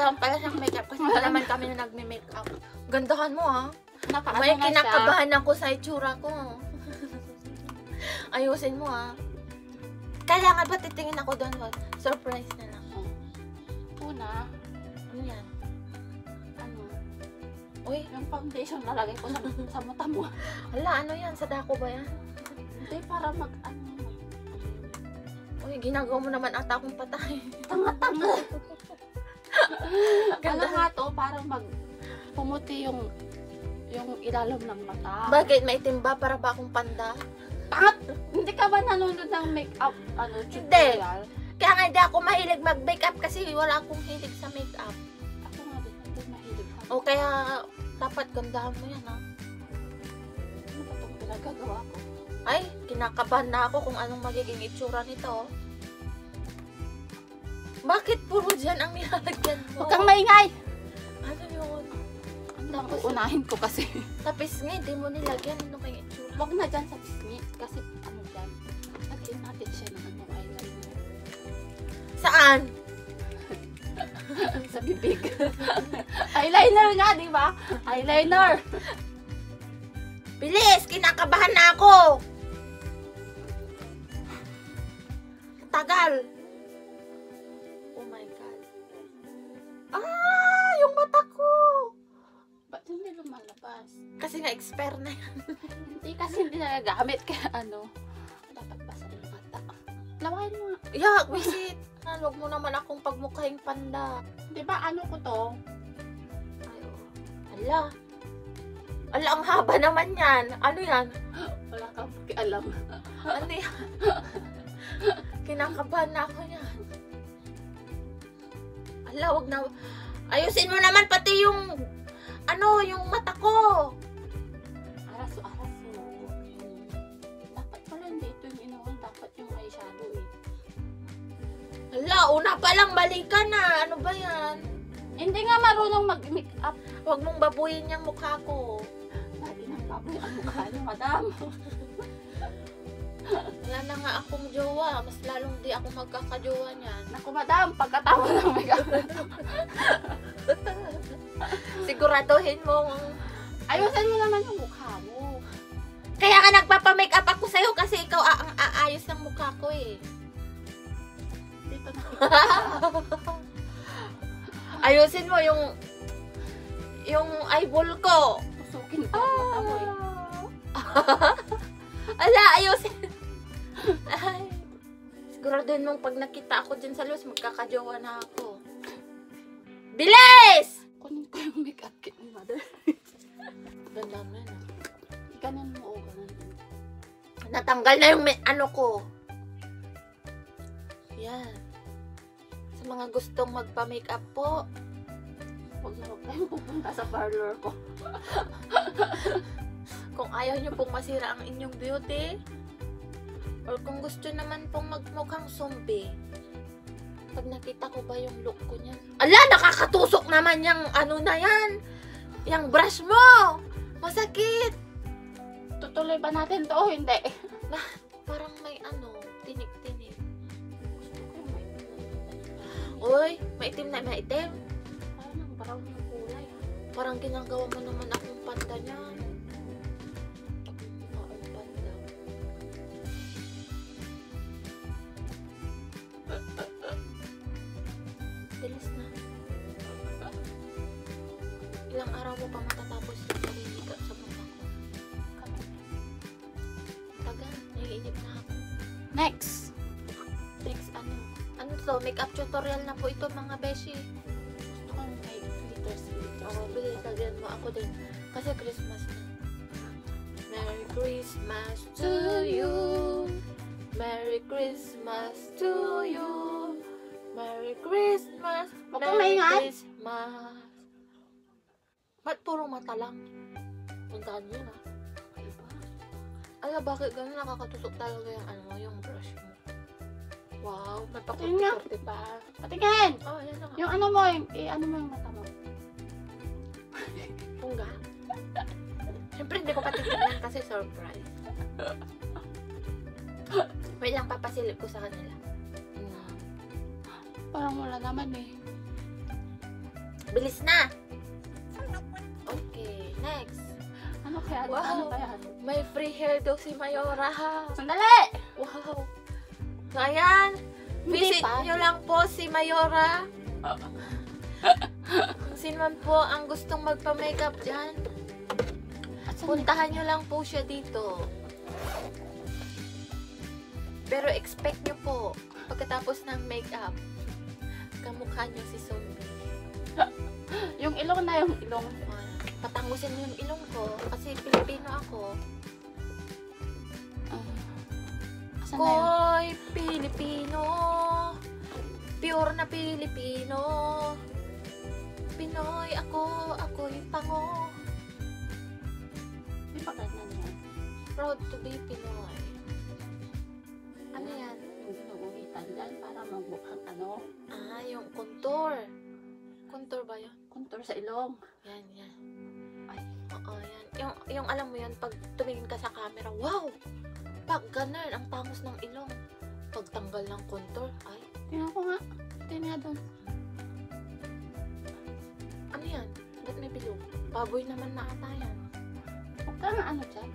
naman pala siyang makeup kasi hindi naman kami na nagme-makeup. Gandahan mo ha. Nakaano May na kinakabahan ako sa itsura ko. Ayusin mo ha. Kailangan ba titingin ako doon? Surprise na lang. Una, Ano yan? ano, Uy, yung foundation nalagay ko sa mata mo. hala, ano yan? Sa dako ba yan? Hindi, para Uy, ginagawa mo naman ata akong patay. tanga-tanga. Ano Ganda. nga to, parang pumuti yung ilalim ng mata. Bakit? Maitim ba? Para ba akong panda? Tangat! Hindi ka ba nanonood ng makeup, tutorial? Kaya nga hindi ako mahilig mag-makeup kasi wala akong hilig sa makeup. Ako nga din, hindi mahilig ka. O kaya, dapat gandahan mo yan ha. Ano ba itong pinagagawa ko? Ay, kinakabahan na ako kung anong magiging itsura nito. Bakit puro dyan ang nilalagyan mo? Huwag kang maingay! Ano yun? Tapos unahin ko kasi. Tapos nga, hindi mo nilagyan. Ano kayong itsura? Huwag na dyan sa pisngi. Kasi ano dyan. Lagyan natin siya ng ano eyeliner. Saan? Sa bibig. Eyeliner nga, di ba? Eyeliner! Bilis! Kinakabahan na ako! Tagal! Oh my God. Ah! Yung mata ko! Ba't hindi lumalabas? Kasi na-expire na yan. Hindi kasi hindi nagagamit. Kaya ano, dapat basa yung mata. Lawahin mo nga. Yak! Wisit! Huwag mo naman akong pagmukhahing panda. Di ba ano ko to? Ay, oh. Ala! Ala, ang haba naman yan. Ano yan? Wala kang pakialam. Ano yan? Kinakabahan na ako yan. Ala, wag na. Ayusin mo naman pati yung ano, yung mata ko. Araso-araso. Dapat pala hindi ito yung inuwan. Dapat yung eyeshadow eh. Ala, una pa lang mali ka na. Ano ba yan? Hindi nga marunong mag-makeup. Huwag mong babuyin yung mukha ko. Lagi nang baboy ang mukha niyo, madam. Wala na nga akong jowa. Mas lalong di ako magkakajowa niyan. Naku, madam, pagkatapos ng makeup. Siguraduhin mong... Ayusin mo naman yung mukha mo. Kaya nga nagpapa-makeup ako sa'yo kasi ikaw ang aayos ng mukha ko eh. Dito na. Ayusin mo yung eyeball ko. Tusukin ko ang mata mo eh. Ala, ayusin. Ay. Siguraduhin mong pag nakita ako dyan sa luz, magkakajowa na ako. Bilis! Kunin ko yung makeup kit ni mother. Ganda mo yan. Ganun mo o ganun. Natanggal na yung ano ko. Yan. Sa mga gustong magpa-makeup po, Huwag na huwag tayong pupunta sa parlor ko. kung ayaw nyo pong masira ang inyong beauty, or kung gusto naman pong magmukhang zombie, pag nakita ko ba yung look ko niyan? Ala, nakakatusok naman yung ano na yan! Yung brush mo! Masakit! Tutuloy ba natin to o hindi? Parang may ano, tinik-tinik. Gusto ko yung may Uy, maitim na maitim. parang ang brown yung kulay. Parang ginagawa mo naman akong panda niyan. Akong panda. Bilis na. Ilang araw mo pa matatapos yung pag-makeup sa mukha ko. Tagal, naiinip na ako. Next! Next, ano? Ano to? Makeup tutorial na po ito mga beshi. Gusto ko yung may glitters. Oo, bilis, lagyan mo ako din. Kasi Christmas na. Merry Christmas to you. Merry Christmas to you. Merry Christmas. Huwag kang Merry maingay. Christmas. Ba't puro mata lang? Puntahan nyo na. Kakaiba. Ala, bakit gano'n nakakatusok talaga yung ano, yung brush mo? Wow, may Patingin nga. pakuti pa. Patingin! Oh, yan na nga. Yung ano mo, ano mo yung mata mo? Pungga. Siyempre hindi ko patitignan kasi surprise. Wait lang, papasilip ko sa kanila. Parang wala naman eh. Bilis na! Okay, next. Ano kaya? Wow. Ano kaya? May free hair daw si Mayora ha. Sandali! Wow. So, ayan. Hindi Visit pa. nyo lang po si Mayora. Kung sino man po ang gustong magpa-makeup dyan, puntahan nyo lang po siya dito. Pero expect nyo po, pagkatapos ng makeup, kamukha nyo si zombie. Yung ilong na yung ilong. Patangusin mo yung ilong ko kasi Pilipino ako. Asan na yun? Koy, Pilipino. Pure na Pilipino. Pinoy ako, ako'y pango. Di pa ganyan yan. Proud to be Pinoy. Ano yan? Yung ginuguhitan dyan para magbukhang ano. Ah, yung contour. Contour ba yun? Contour sa ilong. Yan, yan. Ay. Oo, yan. Yung alam mo yun, pag tumingin ka sa camera, wow! Pag ganun, ang tangos ng ilong. Pag tanggal ng contour, ay, Tingnan ko nga. Tingnan nga doon. ano yan? Ba't may bilog? Baboy naman na ata yan. Huwag ka nga ano dyan.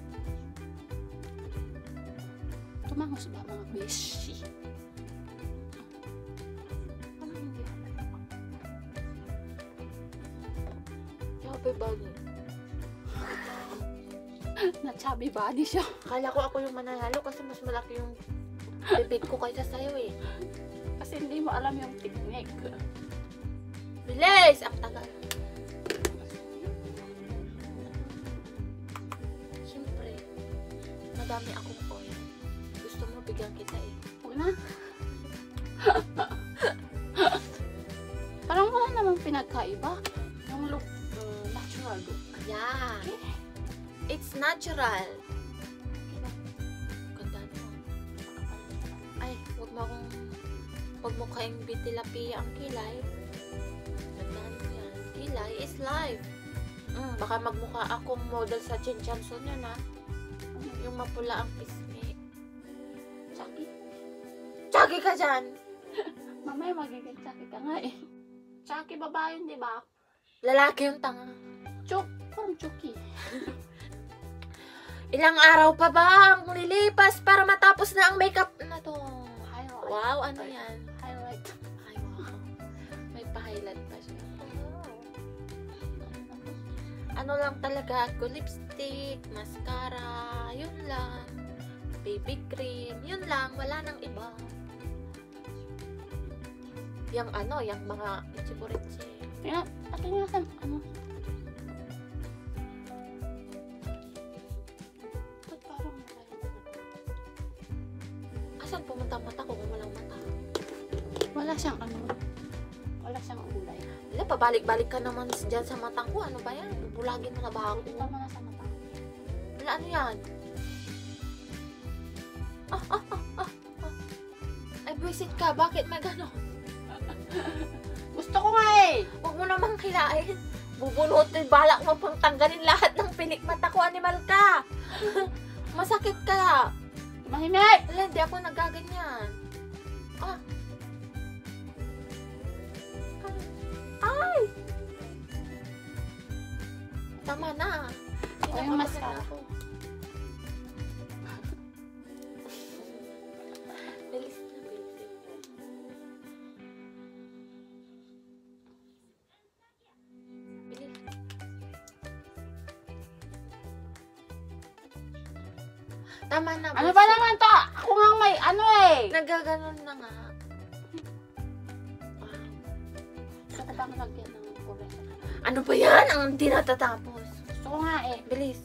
Tumangos ba mga beshi? Ano hindi? Chubby body. Na-chubby body siya. Kala ko ako yung mananalo kasi mas malaki yung bibig ko kaysa sa'yo eh. Kasi hindi mo alam yung technique. Bilis! Ang tagal. Siyempre, madami akong oil. Gusto mo bigyan kita eh. Huwag na. Parang wala namang pinagkaiba. Yung look, natural look. Yeah. It's natural. Ganda mo. Ay, wag mo kayong bitilapia ang kilay. Ganda mo yan. Kilay is life. Baka magmukha akong model sa Chinchanson yun ha. Yung mapula ang pisngi. Chucky. Chucky ka dyan! Mamaya magiging Chucky ka nga eh. Chucky babae yun, di ba? Lalaki yung tanga. Parang Chucky. Ilang araw pa ba ang lilipas para matapos na ang makeup na to? Highlight. Wow, ano yan? Highlight. Ay, wow. May pa-highlight pa siya. Ano lang talaga ako, lipstick, mascara, yun lang. Baby cream, yun lang, wala nang iba. Yung ano, yung mga itchiburitsi. Tingnan nga sa ano. Ba't parang wala yung mata? Asan pumunta ang mata ko kung walang mata? Wala siyang ano. Wala siyang kulay. Wala, pabalik-balik ka naman dyan sa matang ko. Ano ba yan? Bulagin mo na ba ako? Ito mo na sa mata. Wala, ano yan? Ay, buwisit ka. Bakit may gano'n? Gusto ko nga eh! Huwag mo namang kilain. Bubunutin, balak mo pang tanggalin lahat ng pilik mata ko. Animal ka. Masakit ka. Mahimik! Wala, hindi ako nagaganyan. Ay! Tama na. O, yung mascara. Ako. Bilis na, bilis. Bilis. Tama na. Ano bilis. ba naman to? Ako nga may ano eh! Nagaganon na nga. Gusto ko bang lagyan ng kulay? Ano ba yan? Ang hindi natatapos. Gusto ko nga eh. Bilis.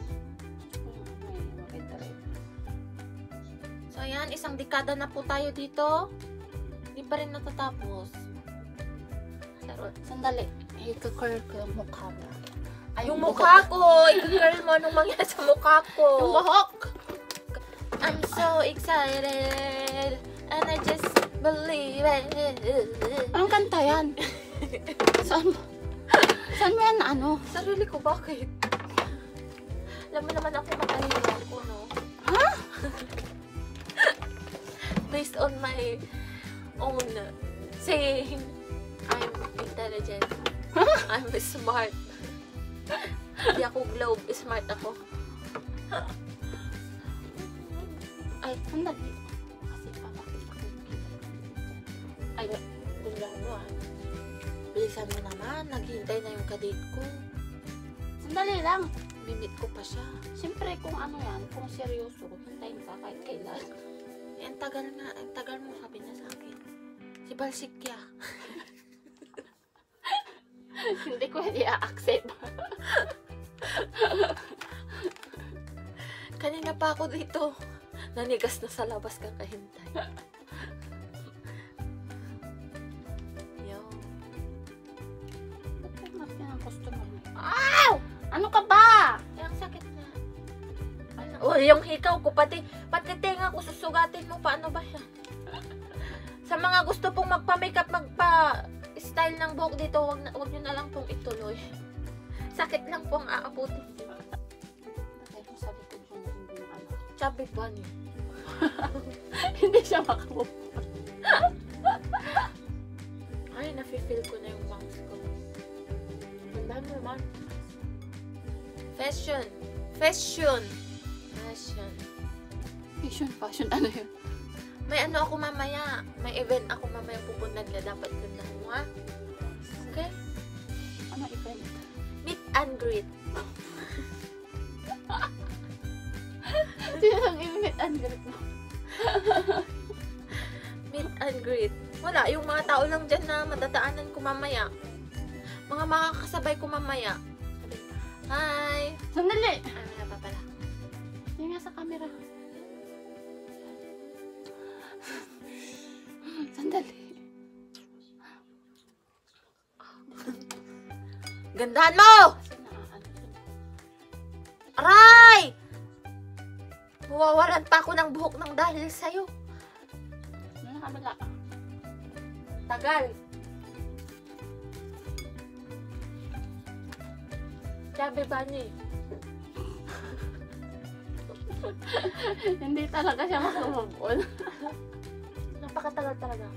Maganda rin. So, ayan. Isang dekada na po tayo dito. Hindi pa rin natatapos. Charot. Sandali. I-curl ko yung mukha mo. Ay, yung mukha ko! I-curl mo anong mangyari sa mukha ko. Yung buhok! I'm so excited. And I just believe it. Anong kanta yan? Saan mo yan ano? Sarili ko, bakit? Alam mo naman ako matalino ako, no? Ha? Based on my own saying, I'm intelligent. I'm smart. Hindi ako globe. Smart ako. Ay, sandali. Kasi papakita ko. Ay, Tingnan mo ah. Bilisan mo naman. Naghihintay na yung kadate ko. sandali lang. Mimit ko pa siya. Siyempre, kung ano yan, kung seryoso, hintayin ka kahit kailan. Eh, ang tagal nga. Ang tagal mo sabi niya sa akin. Si Balsikya. Hindi ko i-accept. Kanina pa ako dito. Nanigas na sa labas kakahintay. Yo. Ba't natin ang customer mo? Ow! Ano ka ba? Ang sakit na. Oh, yung hikaw ko, pati tenga ko susugatin mo. Paano ba yan? Sa mga gusto pong magpa-makeup, magpa-style ng buhok dito, wag nyo na lang pong ituloy. Sakit lang pong aabutin. Dahil mo sa likod yung hindi na ano. Chubby bunny. Hindi siya makamove. Ay, nafe-feel ko na yung bangs ko. Ganda mo naman. Fashion. Fashion. Fashion. Fashion, ano yun? May ano ako mamaya. May event ako mamaya pupunta na dapat ganda mo, ha? Okay? Ano event? Meet and greet. Sino ang i-meet and greet mo? Meet and greet. Wala, yung mga tao lang dyan na madadaanan ko mamaya. Mga makakasabay ko mamaya. Sabi, hi! Sandali! Ay, wala pa pala. Yung nga sa camera. Sandali. Gandahan mo! Kasi naaano yun. Aray! Mawawalan pa ako ng buhok ng dahil sa'yo. Ano kabila? Tagal. Sabi ba niya? Hindi talaga siya makamove on. Napakatagal talaga.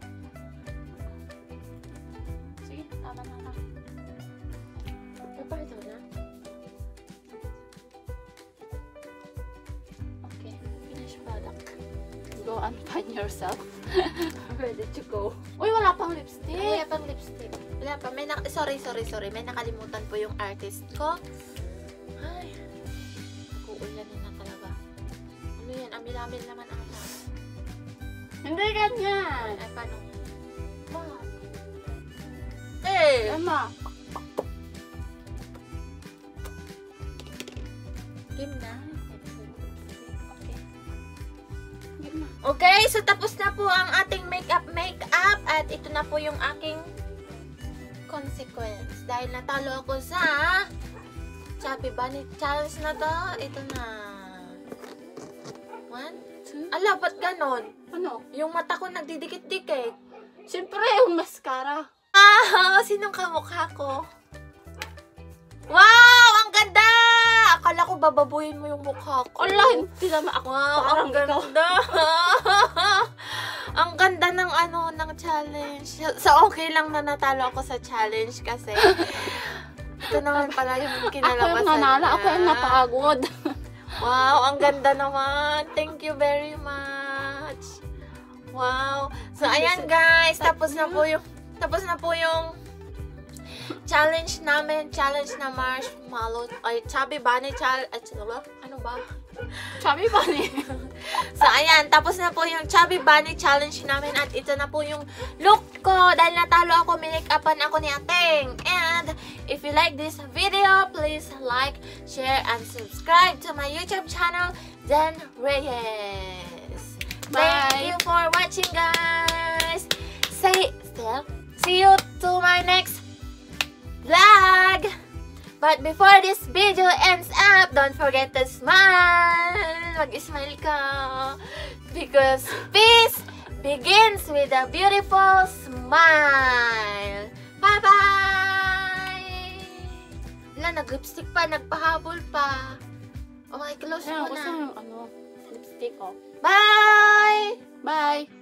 Sige, tama na lang. Napakita na. Okay, finished product. Go and find yourself. Ready to go. Uy, wala pang lipstick. Wala pang lipstick. Wala pa. Sorry. May nakalimutan po yung artist ko. Ay. Kuulanin na talaga. Ano yan? Amin naman ata. Hindi ganyan. Ay, paano? Ma. Eh! Emma. Game na. Okay. Game na. Okay, so tapos na po ang ating makeup. At ito na po yung aking consequence. Dahil natalo ako sa Chubby Bunny Challenge na to. Ito na. 1, 2. Ala, ba't ganon? Ano? Yung mata ko nagdidikit-dikit. Siyempre, yung mascara. Ah, sinong kamukha ko? Wow! Ang ganda! Akala ko bababuyin mo yung mukha ko. Ala, hindi naman ako. Wow, Parang ang ganda! Ang ganda ng ng challenge. So, okay lang na natalo ako sa challenge kasi ito naman pala yung kinalabasan Ako yung nanala, ako yung napagod. Wow, ang ganda naman. Thank you very much. Wow. So, ayan guys. Tapos na po yung challenge namin. Challenge na marshmallow. Ay, Chubby Bunny challenge. Ano ba? Chubby Bunny. So, ayan. Tapos na po yung Chubby Bunny challenge namin. At ito na po yung look ko. Dahil natalo ako, minake-upan ako ni Ateng. And, if you like this video, please like, share, and subscribe to my YouTube channel, then Reyes. Bye. Thank you for watching, guys. See you to my next vlog. But before this video ends up, don't forget to smile. Mag-smile ka. Because peace begins with a beautiful smile. Bye-bye! Wala, nag-lipstick pa, nagpahabol pa. Okay, close mo Gusto na. yung lipstick ko. Bye! Bye!